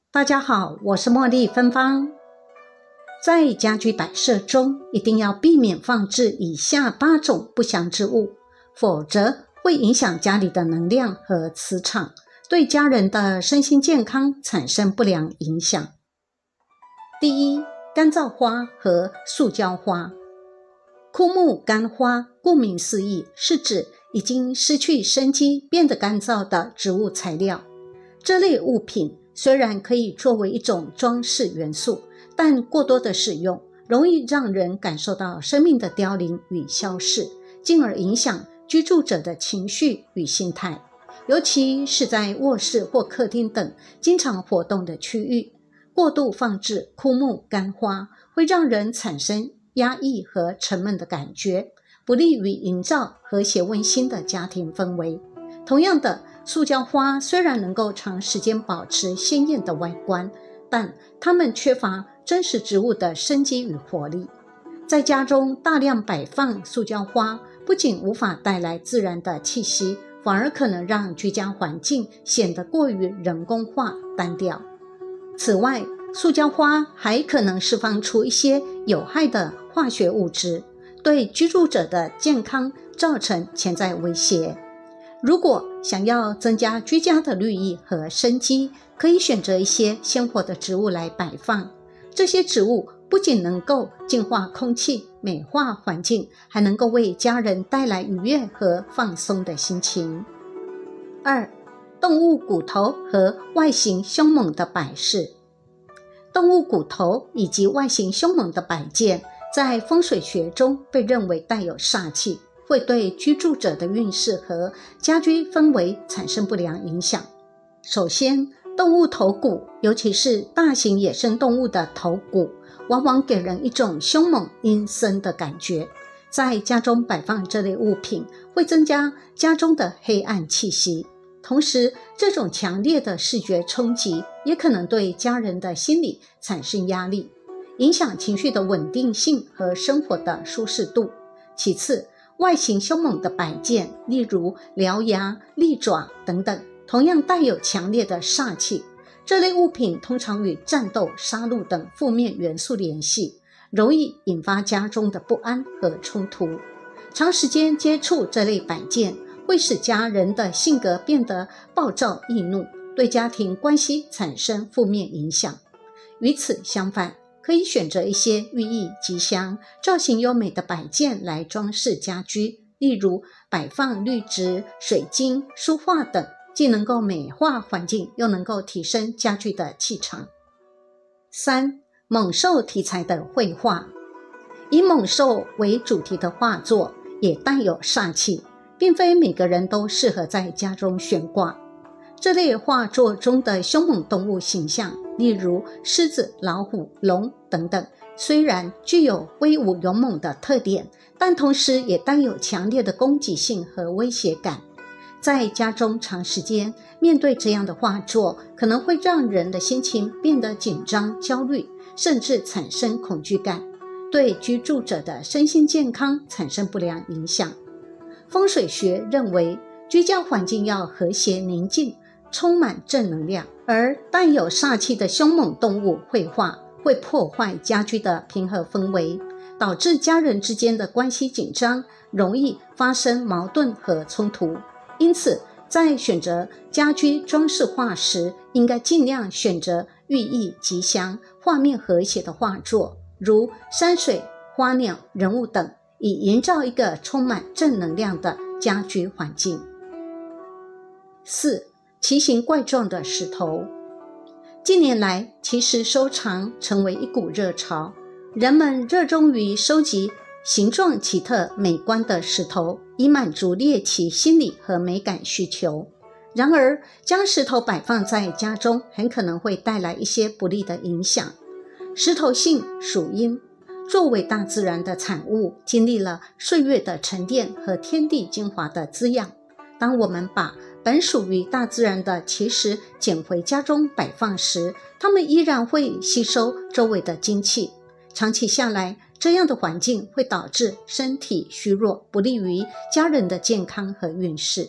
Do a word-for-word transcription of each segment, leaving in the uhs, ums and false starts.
大家好，我是茉莉芬芳。在家居摆设中，一定要避免放置以下八种不祥之物，否则会影响家里的能量和磁场，对家人的身心健康产生不良影响。第一，干燥花和塑胶花。枯木干花顾名思义，是指已经失去生机变得干燥的植物材料。这类物品虽然可以作为一种装饰元素，但过多的使用容易让人感受到生命的凋零与消逝，进而影响居住者的情绪与心态，尤其是在卧室或客厅等经常活动的区域。过度放置枯木干花会让人产生压抑和沉闷的感觉，不利于营造和谐温馨的家庭氛围。同样的，塑胶花虽然能够长时间保持鲜艳的外观，但它们缺乏真实植物的生机与活力。在家中大量摆放塑胶花，不仅无法带来自然的气息，反而可能让居家环境显得过于人工化、单调。此外，塑胶花还可能释放出一些有害的化学物质，对居住者的健康造成潜在威胁。如果想要增加居家的绿意和生机，可以选择一些鲜活的植物来摆放。这些植物不仅能够净化空气、美化环境，还能够为家人带来愉悦和放松的心情。二、动物骨头和外形凶猛的摆饰。动物骨头以及外形凶猛的摆件，在风水学中被认为带有煞气，会对居住者的运势和家居氛围产生不良影响。首先，动物头骨，尤其是大型野生动物的头骨，往往给人一种凶猛阴森的感觉。在家中摆放这类物品，会增加家中的黑暗气息。同时，这种强烈的视觉冲击也可能对家人的心理产生压力，影响情绪的稳定性和生活的舒适度。其次，外形凶猛的摆件，例如獠牙、利爪等等，同样带有强烈的煞气。这类物品通常与战斗、杀戮等负面元素联系，容易引发家中的不安和冲突。长时间接触这类摆件，会使家人的性格变得暴躁易怒，对家庭关系产生负面影响。与此相反，可以选择一些寓意吉祥、造型优美的摆件来装饰家居，例如摆放绿植、水晶、书画等，既能够美化环境，又能够提升家具的气场。三、猛兽题材的绘画。以猛兽为主题的画作也带有煞气，并非每个人都适合在家中悬挂。这类画作中的凶猛动物形象，例如狮子、老虎、龙等等，虽然具有威武勇猛的特点，但同时也带有强烈的攻击性和威胁感。在家中长时间面对这样的画作，可能会让人的心情变得紧张、焦虑，甚至产生恐惧感，对居住者的身心健康产生不良影响。风水学认为，居家环境要和谐宁静，充满正能量，而带有煞气的凶猛动物绘画会破坏家居的平和氛围，导致家人之间的关系紧张，容易发生矛盾和冲突。因此，在选择家居装饰画时，应该尽量选择寓意吉祥、画面和谐的画作，如山水、花鸟、人物等，以营造一个充满正能量的家居环境。四、奇形怪状的石头。近年来，奇石收藏成为一股热潮，人们热衷于收集形状奇特、美观的石头，以满足猎奇心理和美感需求。然而，将石头摆放在家中，很可能会带来一些不利的影响。石头性属阴，作为大自然的产物，经历了岁月的沉淀和天地精华的滋养。当我们把本属于大自然的奇石捡回家中摆放时，它们依然会吸收周围的精气。长期下来，这样的环境会导致身体虚弱，不利于家人的健康和运势。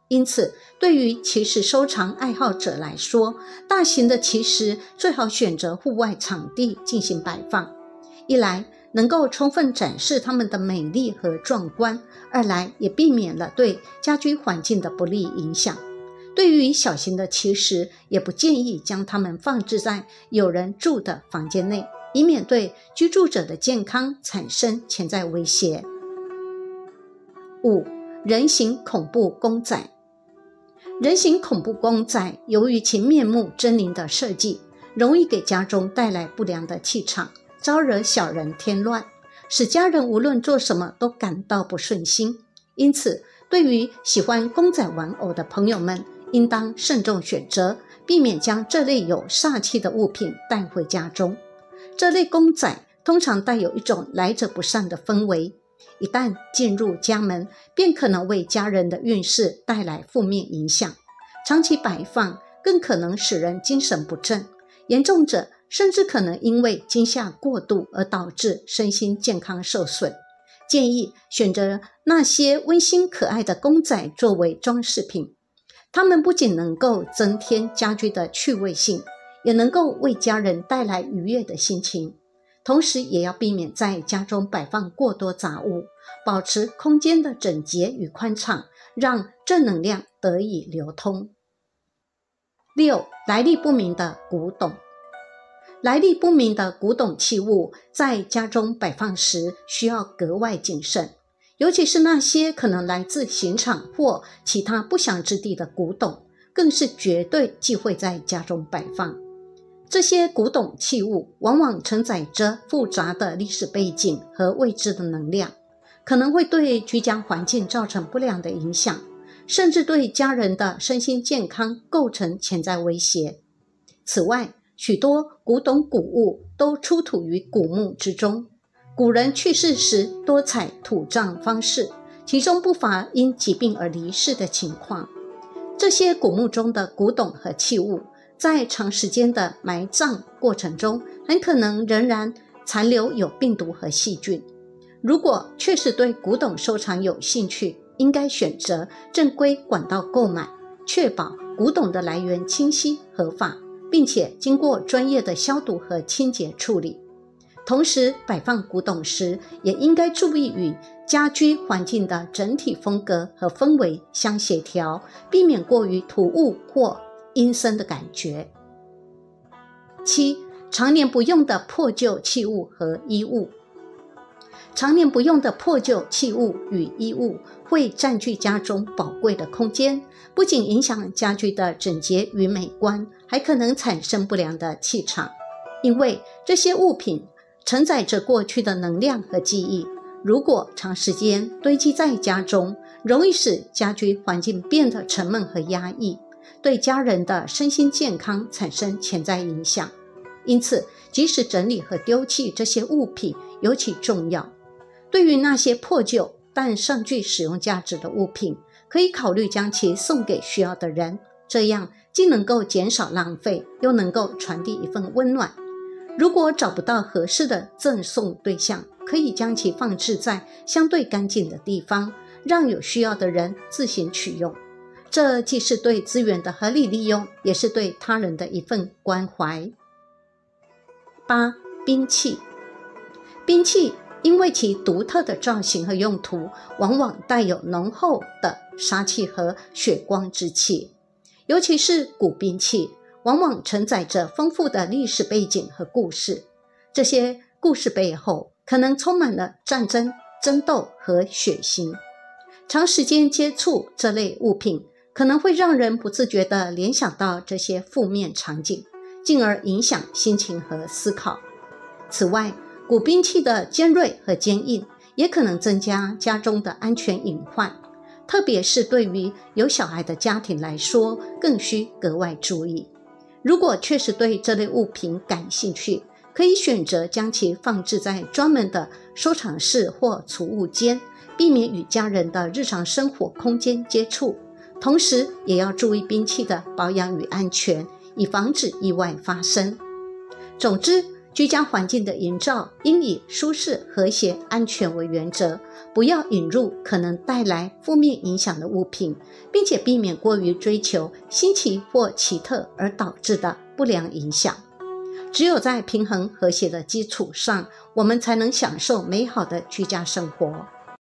因此，对于奇石收藏爱好者来说，大型的奇石最好选择户外场地进行摆放。一来能够充分展示它们的美丽和壮观，二来也避免了对家居环境的不利影响。对于小型的奇石，也不建议将它们放置在有人住的房间内，以免对居住者的健康产生潜在威胁。五、人形恐怖公仔。人形恐怖公仔由于其面目狰狞的设计，容易给家中带来不良的气场，招惹小人添乱，使家人无论做什么都感到不顺心。因此，对于喜欢公仔玩偶的朋友们，应当慎重选择，避免将这类有煞气的物品带回家中。这类公仔通常带有一种来者不善的氛围，一旦进入家门，便可能为家人的运势带来负面影响。长期摆放更可能使人精神不振，严重者甚至可能因为惊吓过度而导致身心健康受损。建议选择那些温馨可爱的公仔作为装饰品，它们不仅能够增添家居的趣味性，也能够为家人带来愉悦的心情。同时也要避免在家中摆放过多杂物，保持空间的整洁与宽敞，让正能量得以流通。六、来历不明的古董。来历不明的古董器物在家中摆放时需要格外谨慎，尤其是那些可能来自刑场或其他不祥之地的古董，更是绝对忌讳在家中摆放。这些古董器物往往承载着复杂的历史背景和未知的能量，可能会对居家环境造成不良的影响，甚至对家人的身心健康构成潜在威胁。此外，许多古董古物都出土于古墓之中，古人去世时多采土葬方式，其中不乏因疾病而离世的情况。这些古墓中的古董和器物在长时间的埋葬过程中，很可能仍然残留有病毒和细菌。如果确实对古董收藏有兴趣，应该选择正规管道购买，确保古董的来源清晰合法，并且经过专业的消毒和清洁处理。同时，摆放古董时，也应该注意与家居环境的整体风格和氛围相协调，避免过于突兀或阴森的感觉。七、常年不用的破旧器物和衣物。常年不用的破旧器物与衣物会占据家中宝贵的空间，不仅影响家居的整洁与美观，还可能产生不良的气场。因为这些物品承载着过去的能量和记忆，如果长时间堆积在家中，容易使家居环境变得沉闷和压抑，对家人的身心健康产生潜在影响。因此，及时整理和丢弃这些物品尤其重要。对于那些破旧但尚具使用价值的物品，可以考虑将其送给需要的人，这样既能够减少浪费，又能够传递一份温暖。如果找不到合适的赠送对象，可以将其放置在相对干净的地方，让有需要的人自行取用。这既是对资源的合理利用，也是对他人的一份关怀。八、兵器。兵器因为其独特的造型和用途，往往带有浓厚的杀气和血光之气。尤其是古兵器，往往承载着丰富的历史背景和故事。这些故事背后可能充满了战争、争斗和血腥。长时间接触这类物品，可能会让人不自觉地联想到这些负面场景，进而影响心情和思考。此外，古兵器的尖锐和坚硬也可能增加家中的安全隐患，特别是对于有小孩的家庭来说，更需格外注意。如果确实对这类物品感兴趣，可以选择将其放置在专门的收藏室或储物间，避免与家人的日常生活空间接触。同时也要注意兵器的保养与安全，以防止意外发生。总之， 居家环境的营造应以舒适、和谐、安全为原则，不要引入可能带来负面影响的物品，并且避免过于追求新奇或奇特而导致的不良影响。只有在平衡和谐的基础上，我们才能享受美好的居家生活。